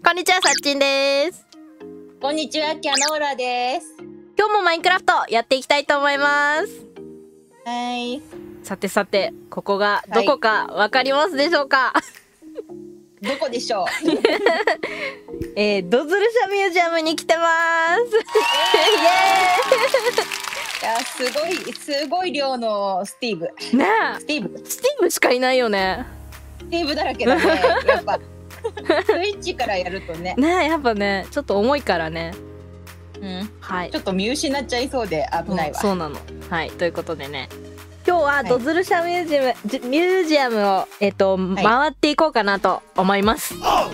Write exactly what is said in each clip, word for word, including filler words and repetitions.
こんにちは、さっちんです。 こんにちは、キャノーラです。 今日もマインクラフトやっていきたいと思います。 はい。 さてさて、ここがどこかわかりますでしょうか？はい、 どこでしょう？ えー、ドズルシャミュージアムに来てます。イエーイ。 いや、すごい、すごい量のスティーブ。 ねえ。 スティーブ。 スティーブしかいないよね。 スティーブだらけだね。やっぱ。スイッチからやるとね。 ねえ、やっぱね、ちょっと重いからね。 うん。 はい。 ちょっと見失っちゃいそうで危ないわ。 うん、そうなの。はい、ということでね。今日はドズルシャミュージアム、はい、ミュージアムをえっと、はい、回っていこうかなと思います。 はい。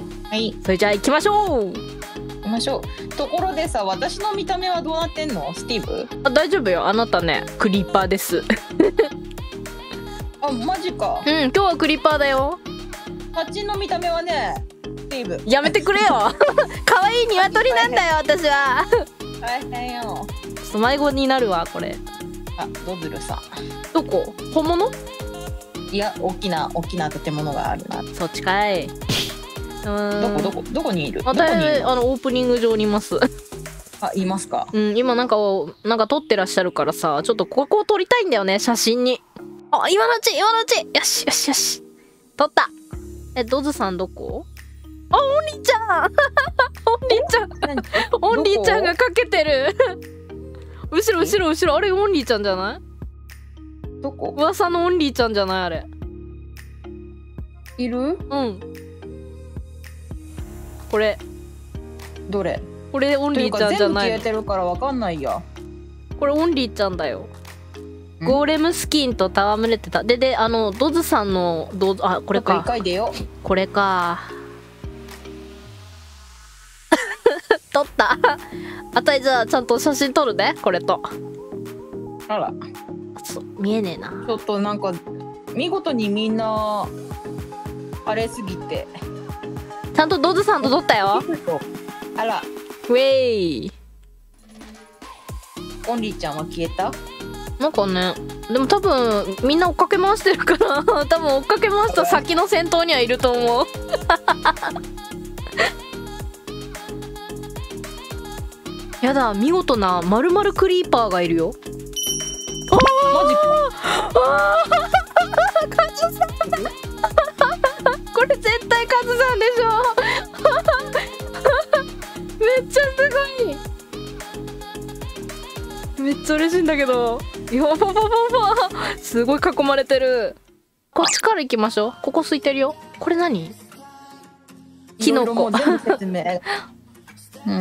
それじゃあ行きましょう。 行きましょう。ところでさ、私の見た目はどうなってんの、スティーブ？ あ、大丈夫よ。あなたね、クリッパーです。 あ、マジか。 うん、今日はクリッパーだよ。 あっちの見た目はね、スティーブ。 やめてくれよ。可愛い鶏なんだよ、私は。 大変よ。 ちょっと迷子になるわ、これ。 あ、ドズルさん。 どこ？本物？ いや、大きな大きな建物があるな。 そっちかい。 どこどこどこにいる？ あ、誰？あのオープニング上にいます。 あ、いますか？ うん、今なんかなんか撮ってらっしゃるからさ、ちょっとここを撮りたいんだよね、写真に。あ、今のうち、今のうち。よしよしよし。撮った。え、ドズさんどこ？あ、オンリーちゃん。オンリーちゃん。オンリーちゃんがかけてる。後ろ後ろ後ろ、あれオンリーちゃんじゃない？ どこ？ 噂のオンリーちゃんじゃないあれ。 いる？ うん。これ。 どれ？ これオンリーちゃんじゃないの？ 全部消えてるからわかんないや。 これオンリーちゃんだよ。ゴーレムスキンと戯れてた。でで、あのドズさんのどうあ、これか。これか。撮った。あたいじゃあちゃんと写真撮るね、これと。 あら。 そう見えねえな。 ちょっとなんか見事にみんなあれすぎて。 ちゃんとドズさんと撮ったよ。 あら。 ウェイ。 オンリーちゃんは消えた？ なんかね、でも多分みんな追っかけ回してるから多分追っかけ回した先の先頭にはいると思う。やだ、見事なまるまるクリーパーがいるよ。 マジか。 カズさん。これ絶対カズさんでしょ。めっちゃすごい。めっちゃ嬉しいんだけど。よぼぼぼぼ、すごい囲まれてる。こっちから行きましょう。ここ空いてるよ。これ何？キノコ。 全部説明。うん。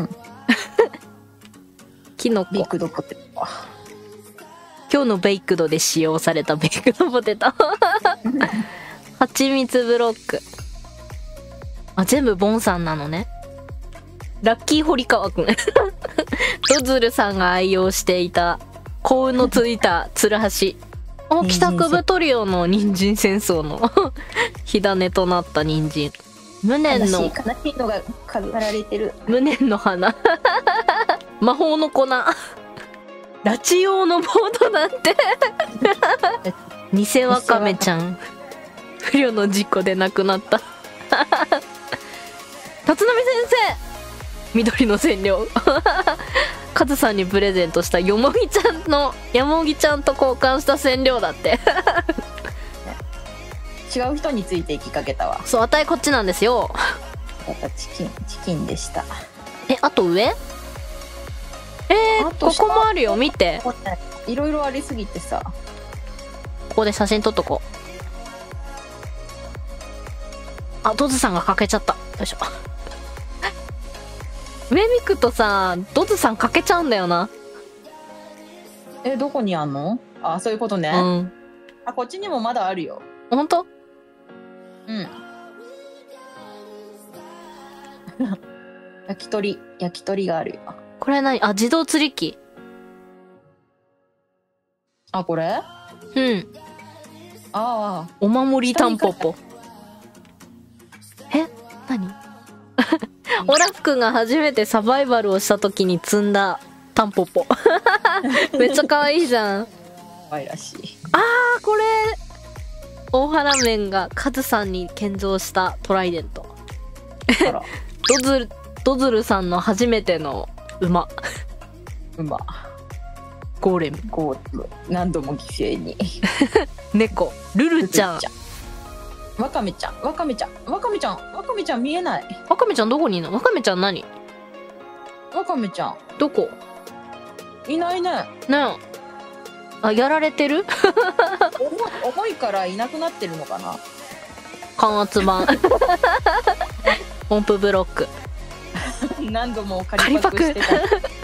キノコ。 ベイクドポテト。 今日のベイクドで使用されたベイクドポテト。はちみつブロック。あ、全部ボンさんなのね。ラッキー堀川くん。ドズルさんが愛用していた幸運のついたつるはし。お、帰宅部トリオの人参戦争の火種となった人参。無念の悲しい悲しいのが飾られてる。 無念の花。魔法の粉。拉致用のボードなんて。偽ワカメちゃん不慮の事故で亡くなった。立浪先生。緑の染料。カズさんにプレゼントしたよもぎちゃんのよもぎちゃんと交換した染料だって。 違う人についていきかけたわ。 そう、あたいこっちなんですよ。 チキンチキンでした。 え、あと上？えー、ここもあるよ、見て。 いろいろありすぎてさ。 ここで写真撮っとこう。あ、ドズさんが欠けちゃった。よいしょ。上見くとさ、ドズさん欠けちゃうんだよな。 え、どこにあんの？あ、そういうことね。 うん。 あ、こっちにもまだあるよ。 ほんと？ うん。焼き鳥、焼き鳥があるよ。 これ何？あ、自動釣り機。 あ、これ？ うん。 ああ。 お守りタンポポ。え？何？オラフ君が初めてサバイバルをした時に積んだタンポポ。めっちゃ可愛いじゃん。 可愛らしい。 あー、これ大原面がカズさんに献上したトライデント。 ドズルドズルさんの初めての馬馬ゴーレムゴーレム何度も犠牲に猫ルルちゃん。 ワカメちゃんワカメちゃんワカメちゃんワカメちゃん見えない。 ワカメちゃんどこにいるの？ワカメちゃん何？ ワカメちゃんどこ？ いないね。 ねえ。あ、やられてる？ 重い重いからいなくなってるのかな。 感圧板音符ブロック何度も仮パクしてた。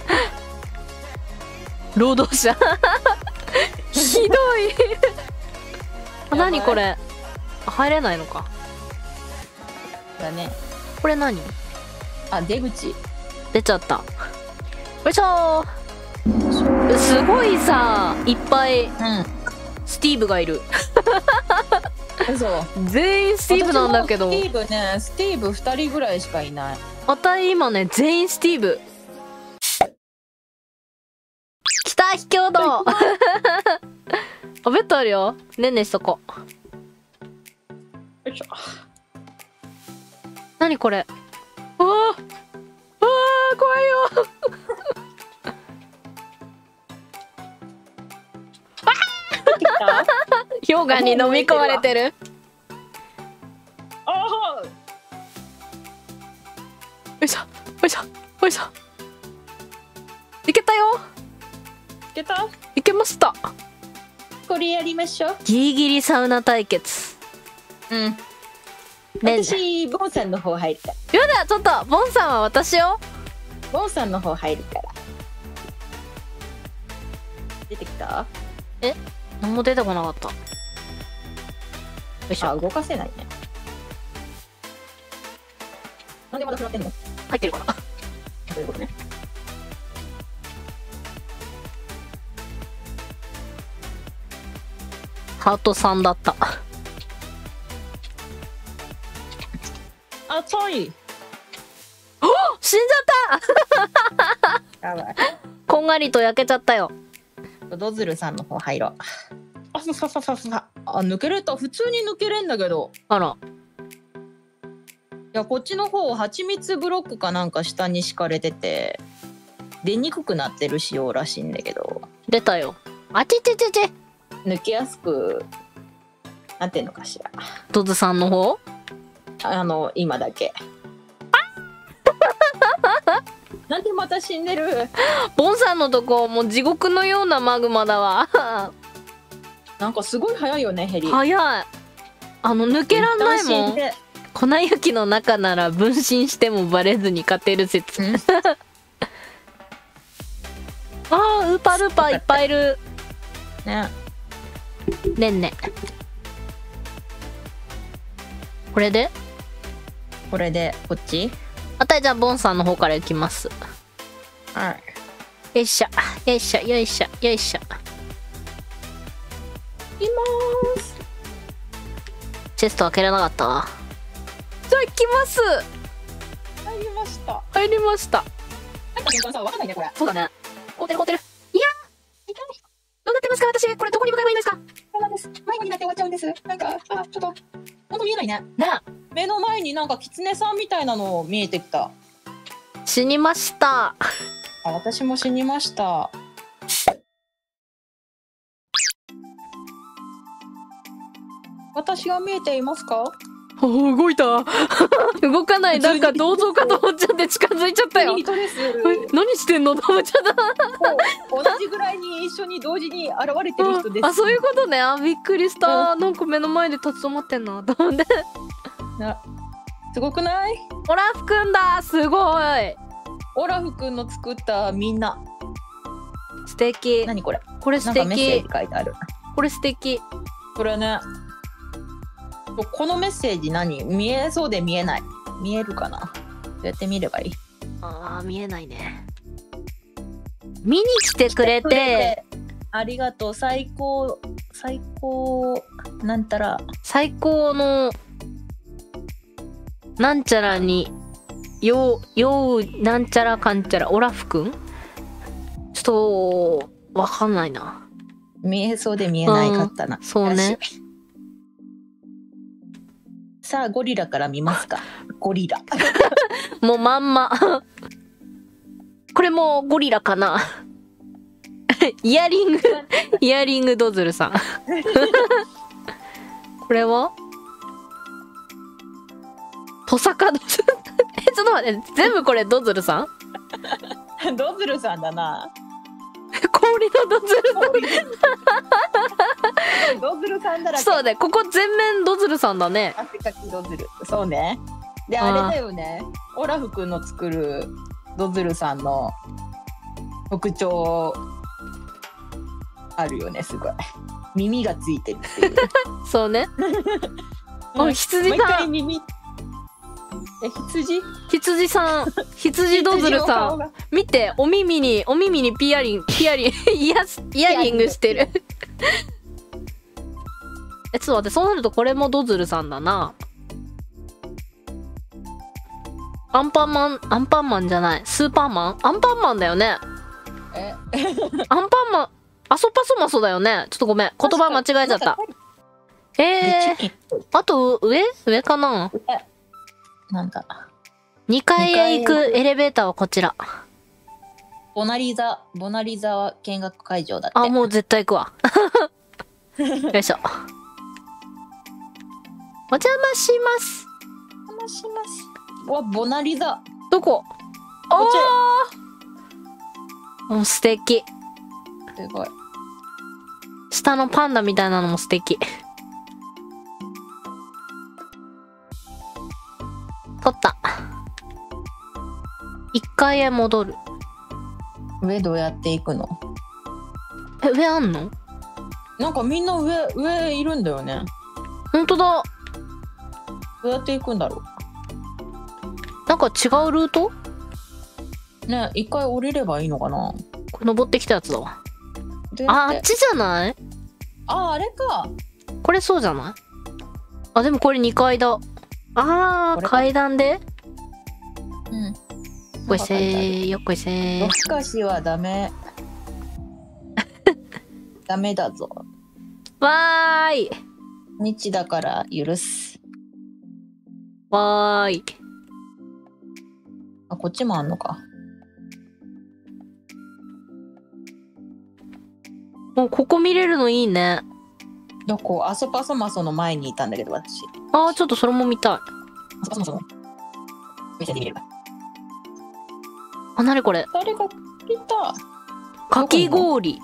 労働者ひどいあ、何これ？入れないのか。 だね。 これ何？ あ、出口出ちゃった。よいしょー。すごいさ、いっぱいうんスティーブがいる嘘。 全員スティーブなんだけど。 スティーブね、スティーブふたりぐらいしかいない。 あたい今ね、全員スティーブ。来た、秘境道あ、ベッドあるよ。ねんねしとこ。 よいしょ。 なにこれ？うわー、うわー、怖いよ氷河に飲み込まれてる。 ああ。 よいしょ、よいしょ、よいしょ。いけたよ。 いけた？ いけました。 これやりましょう。 ギリギリサウナ対決。 うん。 ね、 私ボンさんの方入るから。 やだ、ちょっとボンさんは私よ。 ボンさんの方入るから。出てきた？ え、何も出てこなかった。よいしょ。 あ、動かせないね。なんでまだ食らってんの？ 入ってるかな。 そういうことね。 ハートさんだった。 あ、遠い。 死んじゃっやばい。 たこんがりと焼けちゃったよ。 ドズルさんの方入ろう。あ、さささささ。あ、抜けれた。普通に抜けれんだけど。 あら。 いや、こっちの方蜂蜜ブロックかなんか下に敷かれてて出にくくなってる仕様らしいんだけど、 出たよ。あちちちち。 抜けやすくなってんのかしら。 ドズさんの方？ あの今だけ。なんでまた死んでる。 ボンさんのとこもう地獄のようなマグマだわなんかすごい早いよねヘリ。 早い。あの抜けらんないもん。粉雪の中なら分身してもバレずに勝てる説あー、ウーパールーパーいっぱいいるね。 ねんね。これでこれでこっち。 あたいじゃあボンさんの方から行きます。 はい。 よいしょよいしょよいしょよいしょ。 います。 チェスト開けれなかったわ。じゃあ行きます。 入りました。 入りました。 なんかさ、わかんないねこれ。 そうだね。凍ってる凍ってる。いやー、痛い。どうなってますか私。これどこに向かえばいいんですか？ そうなんです。迷子になって終わっちゃうんです。なんか、あ、ちょっと、ほんと見えないね。 なあ、 目の前になんかキツネさんみたいなの見えてきた。 死にました。 あ、私も死にました。私が見えていますか？ お、動いた動かない。なんか銅像かと思っちゃって近づいちゃったよ。 人です。 え、何してんのと思っちゃった同じぐらいに一緒に同時に現れてる人です。 あ、そういうことね。あ、びっくりした。なんか目の前で立ち止まってんなと思ってなすごくない？ オラフくんだ。すごい。 オラフくんの作ったみんな。 素敵。 何これ？ これ素なんかメッセー敵ジ。書いてある。 これ素敵。 これね。このメッセージ何？見えそうで見えない。見えるかな？どうやって見ればいい？ あー、見えないね。見に来てくれてありがとう。最高最高なんたら最高のなんちゃらにようようなんちゃらかんちゃらオラフくん。ちょっとわかんないな。 見えそうで見えないかったな。 そうね。 さあゴリラから見ますか。ゴリラ。 もうまんま。これもゴリラかな。イヤリング、イヤリングドズルさん。これはトサカドズル。え、ちょっと待って、全部これドズルさん？ ドズルさんだな。 氷のドズルさん。ドズルさんだらけ。 そうね、ここ全面ドズルさんだね。 汗かきドズル。そうね。で、あれだよね。オラフくんの作るドズルさんの特徴あるよね、すごい。耳がついてるっていう。 そうね。お、羊さん。 耳。え、羊？ 羊さん、羊ドズルさん。見て、お耳に、お耳にピアリン、ピアリン、イヤス、イヤリングしてる。え、ちょっと待って、そうなるとこれもドズルさんだな。アンパンマン、アンパンマンじゃない。スーパーマン？アンパンマンだよね。 えアンパンマン、アソパソマソだよね。ちょっとごめん。言葉間違えちゃった。えー、あと、上上かな？ なんだ。 にかいへ行くエレベーターはこちら。 ボナリザ、ボナリザは見学会場だって。 あ、もう絶対行くわ。よいしょ。お邪魔します。 お邪魔します。わ、ボナリザ。 どこ？ こっち。もう素敵。 すごい。 下のパンダみたいなのも素敵。取った。いっかいへ戻る。 上どうやって行くの？ え、上あんの？ なんかみんな上、上いるんだよね。 ほんとだ。 どうやって行くんだろなんか違うルート？ ね、一回降りればいいのかな。 これ登ってきたやつだわ。あ、あっちじゃない？ あ、あれか。 これそうじゃない？あ、でもこれにかいだ。あー、階段で？ うん。 よっこいせー、よっこいせー。 夜更かしはダメ。ダメだぞ。 わーい。 日だから許す。 わーい。 あ、こっちもあんのか。 もうここ見れるのいいね。 どこ？アソパソマソの前にいたんだけど、私。 あー、ちょっとそれも見たい。 アソパソマソの見せてみれば。 あ、なにこれ？ 誰が来た？ かき氷。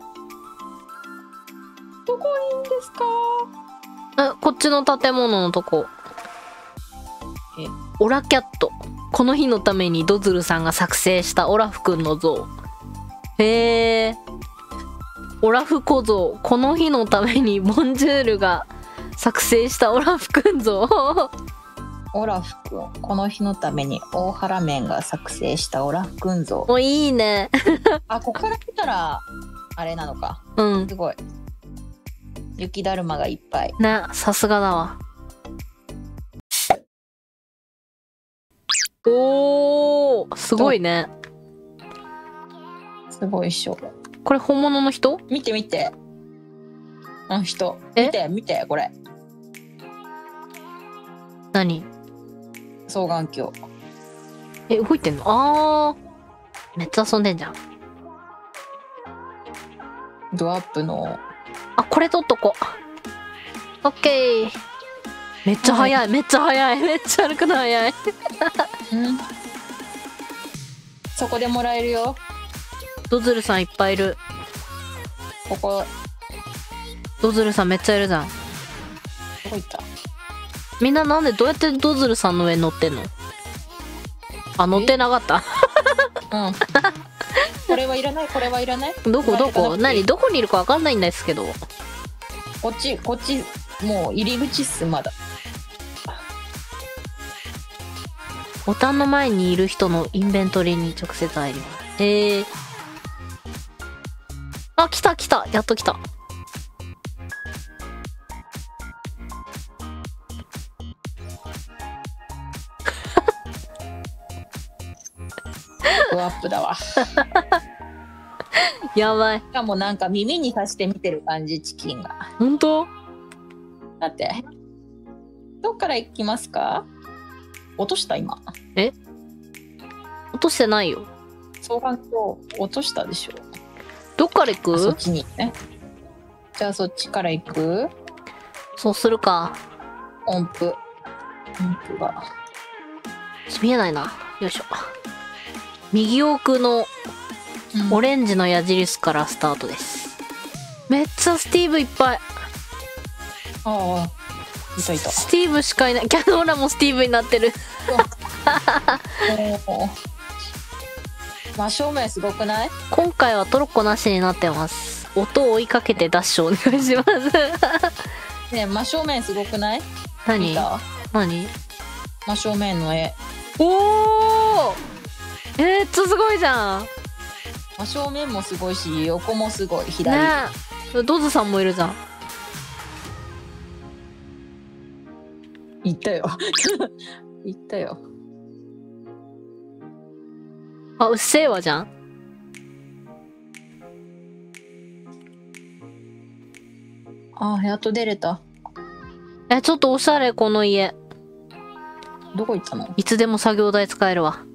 どこいいんですか？ え、こっちの建物のとこ。 え、 オラキャット。この日のためにドズルさんが作成したオラフくんの像。へえ。オラフ小僧。この日のためにボンジュールが作成したオラフくん像。 オラフくん。この日のために大原面が作成したオラフくん像。 もういいね。 あ、ここから来たらあれなのか。 うん。 すごい。雪だるまがいっぱい。 ね、さすがだわ。おー、すごいね。 すごいっしょ。 これ本物の人？ 見て見て。あの人。 え？ 見て見て、これ。 何？ 双眼鏡。 え、動いてんの？あー。めっちゃ遊んでんじゃん。 ドアップの。 あ、これ取っとこう。オッケー。めっちゃ速い、はい、めっちゃ速い、めっちゃ歩くの速い。 うん。そこでもらえるよ。 ドズルさんいっぱいいる。 ここ。 ドズルさんめっちゃいるじゃん。 どこ行った？ みんななんでどうやってドズルさんの上に乗ってんの？あ、乗ってなかった。 うん。これはいらない、これはいらない。 どこどこ？何？どこにいるかわかんないんですけど。 こっちこっち、もう入り口っす。まだボタンの前にいる人のインベントリーに直接入ります。えー、あ、来た来た、やっと来た。 ドアップだわ。 やばい。 しかもなんか耳にさして見てる感じ、チキンが。 本当？ だってどっから行きますか？落とした今。 落としてないよ。 双眼鏡落としたでしょ。 どっから行く？ そっちにね。じゃあそっちから行く？ そうするか。 音符。音符が。 見えないな。よいしょ。右奥のオレンジの矢印からスタートです。めっちゃスティーブいっぱい。 ああ、いたいた。 スティーブしかいない。キャノーラもスティーブになってる。 おー真正面すごくない？ 今回はトロッコなしになってます。音を追いかけてダッシュお願いします。 ねえ、真正面すごくない？ 何見た？ 何真正面の絵。 おおめっちゃすごいじゃん。 真正面もすごいし、横もすごい。左。 ねえ、ドズさんもいるじゃん。 行ったよ。行ったよ。 あ、うっせぇわじゃん。 ああ、やっと出れた。 え、ちょっとおしゃれ、この家。 どこ行ったの？ いつでも作業台使えるわ。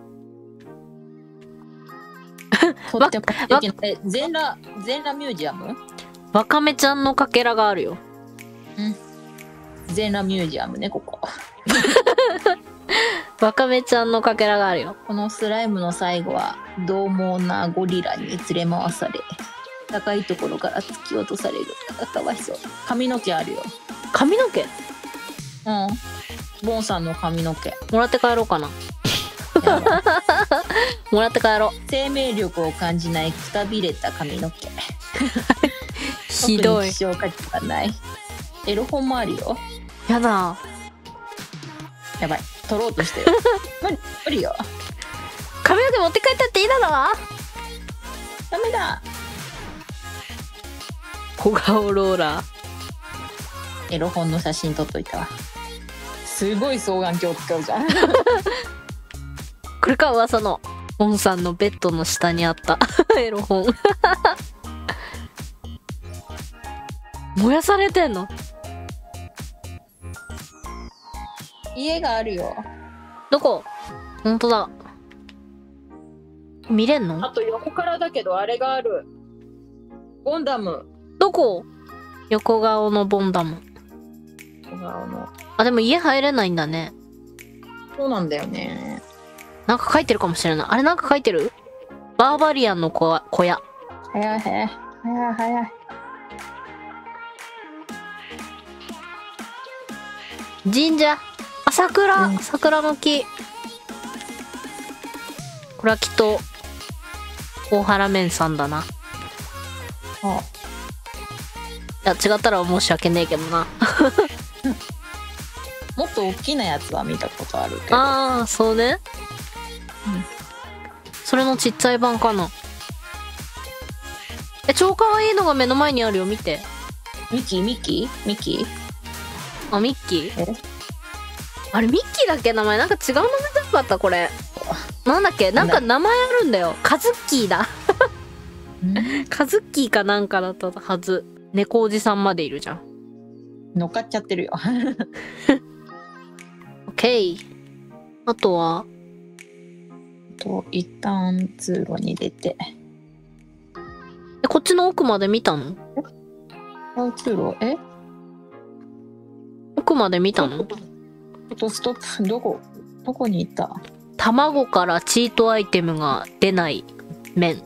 とっても素敵なえ全裸全裸ミュージアム？ わかめちゃんのかけらがあるよ。 全裸ミュージアムね、ここ。 わかめちゃんのかけらがあるよ。 このスライムの最後は獰猛なゴリラに連れ回され、高いところから突き落とされる。あ、かわいそう。髪の毛あるよ。 髪の毛うんボンさんの髪の毛。 もらって帰ろうかな。 やばいもらって帰ろう。 生命力を感じないくたびれた髪の毛。 ひどい。 特に希少価値がない。エロ本もあるよ。 やだ。 やばい、取ろうとしてる。無理無理よ。 髪の毛持って帰ったっていいだろ。 ダメだ。 小顔ローラー。 エロ本の写真撮っといたわ。すごい双眼鏡使うじゃん。 これか、噂のボンさんのベッドの下にあったエロ本。燃やされてんの？ 家があるよ。 どこ？ほんとだ。見れんの？ あと横からだけどあれがある。ボンダム。 どこ？横顔のボンダム。 横顔の。 あ、でも家入れないんだね。 そうなんだよね。 なんか書いてるかもしれない。あれなんか書いてる？バーバリアンの小小屋。 早い早い早い早い。 神社。あ、桜、 うん桜の木。これはきっと大原面さんだな。 あ、 いや違ったら申し訳ねえけどな。 もっと大きなやつは見たことあるけど。 ああ、そうね。 うんそれのちっちゃい版かな。え、超かわいいのが目の前にあるよ、見て。 ミキミキミキあ、ミッキー？ えあれミッキーだっけ名前？なんか違う名前じゃなかったこれ。なんだっけ？なんか名前あるんだよ。カズッキーだ。カズッキーかなんかだったはず。猫おじさんまでいるじゃん。 乗っかっちゃってるよ。 オッケー。あとはと一旦通路に出て。 え、こっちの奥まで見たの？ あ、通路え奥まで見たの？ ちょっとストップ。どこどこに行った？ 卵からチートアイテムが出ない面。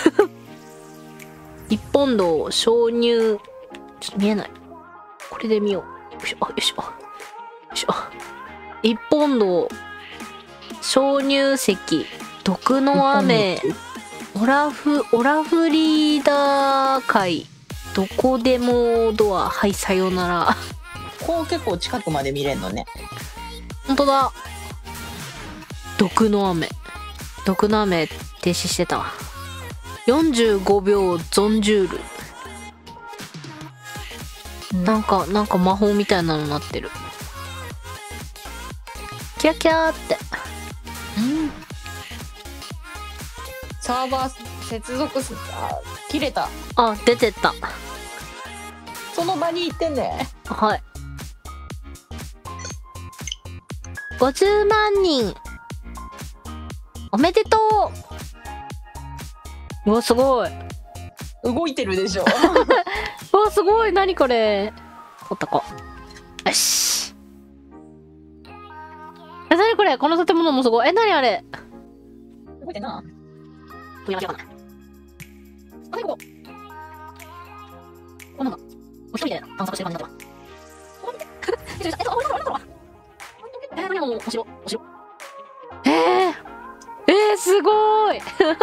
一本堂鍾乳、ちょっと見えない。これで見よう。よいしょ、よいしょ。よいしょ。一本堂鍾乳石、毒の雨、オラフ、オラフリーダー会、どこでもドア、はい、さよなら。 こう結構近くまで見れんのね。 ほんとだ。毒の雨。毒の雨停止してたわ。よんじゅうごびょうゾンジュール。なんか、なんか魔法みたいなのになってる。キラキラーって。 うんサーバー接続すあ切れた。 あ、出てった。 その場に行ってんね。 はい。 ごじゅうまんにんおめでとう。うわすごい。 動いてるでしょ。 うわすごい。何これ。取ったこ。よし。え、何これ。この建物もすごい。え、何あれ。 動いてんな。 飛び間違えたな。あ、何ここ。こんなんだ。一人で探索してる感じになってるわ。え、あ、あ、あ、あ、あ、えー、何もう、お城、お城。えー、えー、すごい。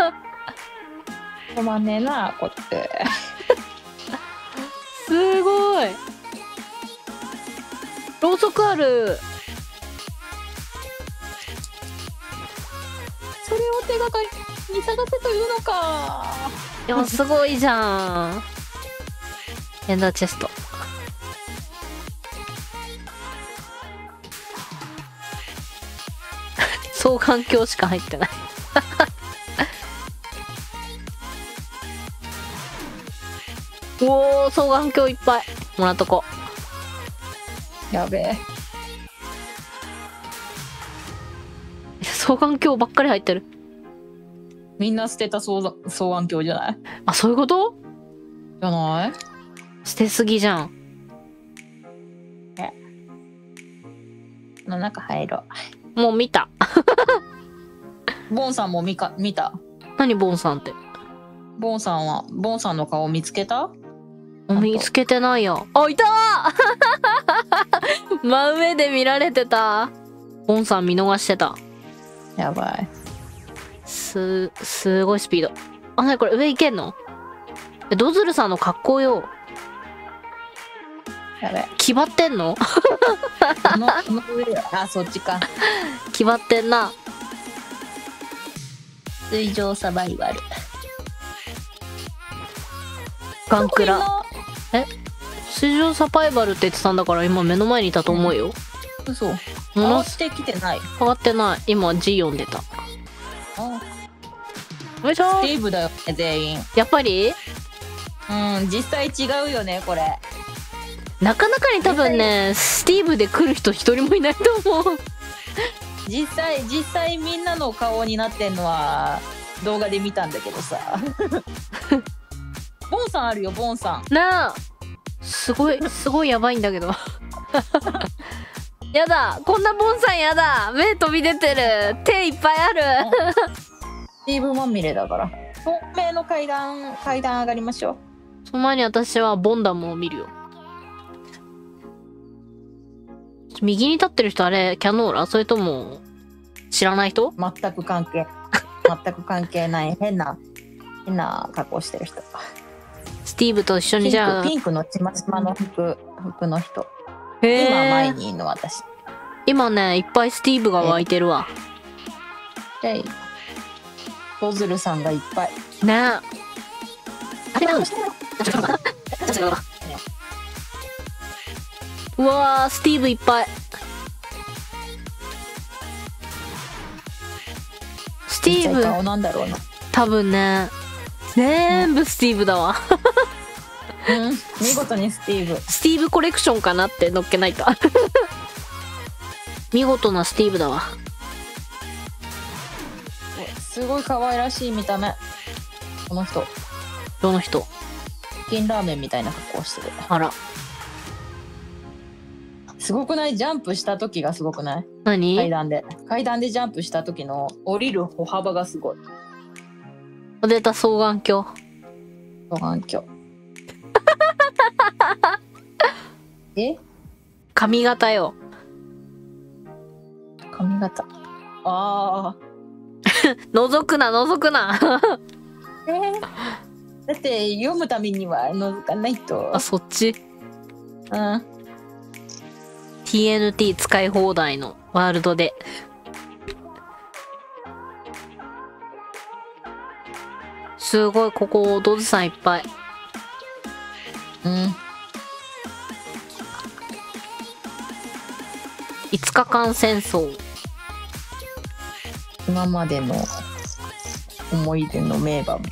止まんねえな、こって。 すごい。ろうそくある。 それを手がかりに探せというのか。 いや、すごいじゃん。エンダーチェスト。双眼鏡しか入ってない。おお、双眼鏡いっぱいもらっとこやべえ。 う。双眼鏡ばっかり入ってる。 みんな捨てた双双眼鏡じゃない？ あ、そういうこと？ じゃない？ 捨てすぎじゃん。 え、の中入ろう。もう見た。 ボンさんも見か見た？ 何ボンさんって。 ボンさんはボンさんの顔見つけた？ 見つけてないや。あ、いたー。真上で見られてた。ボンさん見逃してた。 やばい。 す、すごいスピード。あ、なにこれ上行けんの？え、ドズルさんの格好よ。 やべえ。 決まってんの？ この、この上よ。あ、そっちか。 決まってんな。 水上サバイバル。 ガンクラ。え、水上サバイバルって言ってたんだから今目の前にいたと思うよ。 うん、嘘。 も上のがってきてない。 変わってない。今 G 読んでた。 あ、 よいしょスティーブだよね、全員。 やっぱりうん、実際違うよね、これ。 なかなかに多分ね、スティーブで来る人一人もいないと思う。 実際、実際みんなの顔になってんのは動画で見たんだけどさ。ボンさんあるよ、ボンさん。 なあ、すごい、すごいやばいんだけど。やだ、こんなボンさんやだ。目飛び出てる。手いっぱいある。 スティーブまみれだから。透明の階段、階段上がりましょう。 その前に私はボンダムを見るよ。右に立ってる人あれ、キャノーラ？それとも、知らない人？ 全く関係、全く関係ない変な、変な格好してる人。 スティーブと一緒にじゃあ。 ピンク、ピンクのちまちまの服、服の人。 へー、 今前にいるの私。 今ね、いっぱいスティーブが湧いてるわ。 で、ドズルさんがいっぱい。 ねえ。あれだ。うわー、スティーブいっぱい。スティーブ顔なんだろうな。 多分ね、全部スティーブだわ。 うん、見事にスティーブ。 スティーブコレクションかなって乗っけないと。見事なスティーブだわ。 すごい可愛らしい見た目。この人。 どの人？ チキンラーメンみたいな格好してる。 あら。 すごくない？ジャンプした時がすごくない？ 何？ 階段で。階段でジャンプした時の降りる歩幅がすごい。 出た双眼鏡。 双眼鏡。え？ 髪型よ。 髪型。ああ。 覗くな、覗くな。 えー、だって読むためには覗かないと。 あ、そっち？ うん。 ティーエヌティー 使い放題のワールドで。すごい、ここ、ドズさんいっぱい。 うん。 いつかかん戦争。 今までの思い出の名場面。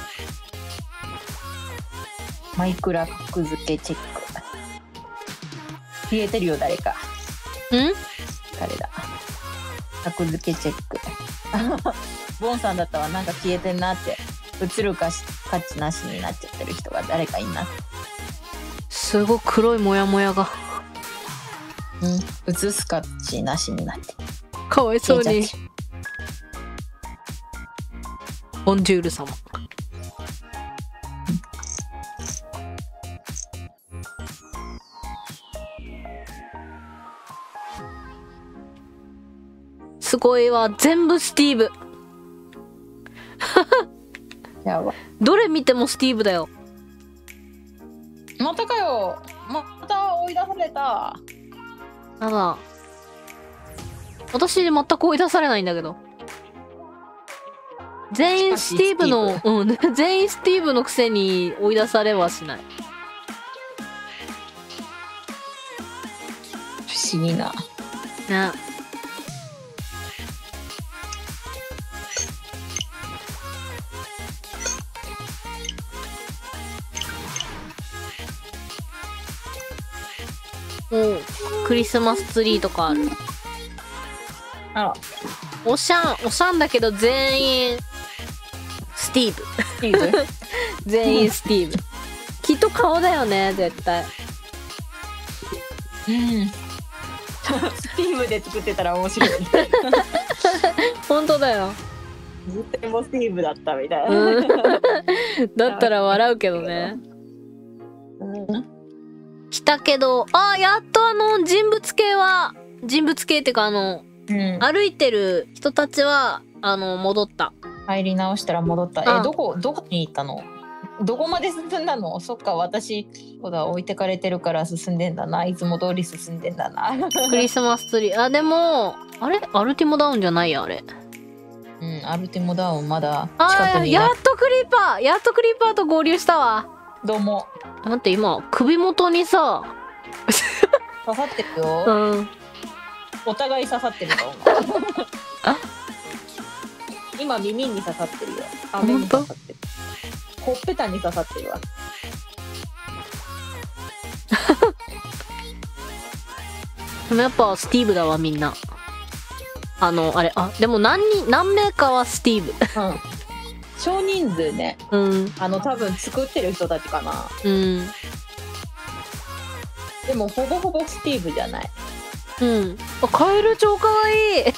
マイクラ格付けチェック。 消えてるよ誰か。 ん誰だ。格付けチェック。ボンさんだったわ。なんか消えてんなって。映るかし価値なしになっちゃってる人が誰かいんな。 すごい黒いモヤモヤが。 うん。映す価値なしになって。 かわいそうに。 消えちゃってボンジュール様。すごいわ、全部スティーブ。 やば。 どれ見てもスティーブだよ。 またかよ。また追い出された。 あら。私全く追い出されないんだけど。全員スティーブの、うん、全員スティーブのくせに追い出されはしない。 不思議な。 ね。おう、クリスマスツリーとかある。 あら。 おしゃん、おしゃんだけど全員スティーブ。 スティーブ全員スティーブ。きっと顔だよね、絶対。 うん。スティーブで作ってたら面白い。 本当だよ。 絶対もスティーブだったみたいな。 うん、だったら笑うけどね。 うん、 来たけど、あ、やっとあの人物系は、人物系っていうかあの、 うん、 歩いてる人たちはあの戻った。 入り直したら戻った。 あえ、どこどこに行ったの？どこまで進んだの？そっか、私そうだ、置いてかれてるから進んでんだな。いつも通り進んでんだな。 クリスマスツリー。あ、でもあれアルティモダウンじゃないやあれ。 うん、アルティモダウンまだあー、 近くにいなやっとクリーパーやっとクリーパーと合流したわ。 どうも。 待って今首元にさ刺さってるよ。 うん、 お互い刺さってると思う。 あ、 今耳に刺さってるよ。あ、 本当目に刺さってる。ほっぺたに刺さってるわ。 でもやっぱスティーブだわみんな。あのあれ、あ、でも何人何名かはスティーブ。 うん。少人数ね。 うん、 あの多分作ってる人たちかな。 うん、 でもほぼほぼスティーブじゃない。 うん。あ、カエル超かわいい。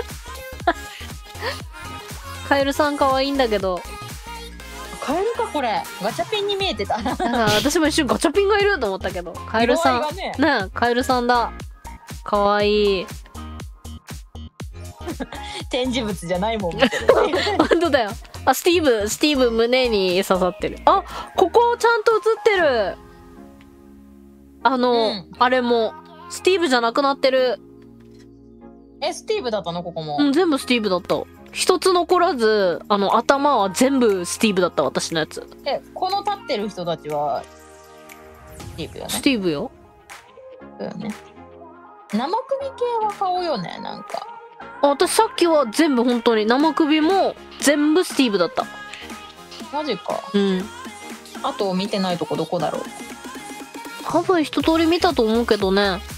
カエルさんかわいいんだけど。 カエルかこれ。ガチャピンに見えてた。 あ、私も一瞬ガチャピンがいると思ったけど、カエルさん。 色合いがね。 ね、カエルさんだ。かわいい。 展示物じゃないもん見てる。 本当だよ。あ、スティーブ、スティーブ胸に刺さってる。あ、ここちゃんと映ってる。あの、うん、あれもスティーブじゃなくなってる。 え、スティーブだったのここも？ うん、全部スティーブだった。一つ残らず、あの頭は全部スティーブだった、私のやつ。 え、この立ってる人たちはスティーブよね。 スティーブよ。 だよね。生首系は顔よね、なんか。 あ、私さっきは全部本当に生首も全部スティーブだった。 マジか。 うん。 あと見てないとこどこだろう。 多分一通り見たと思うけどね。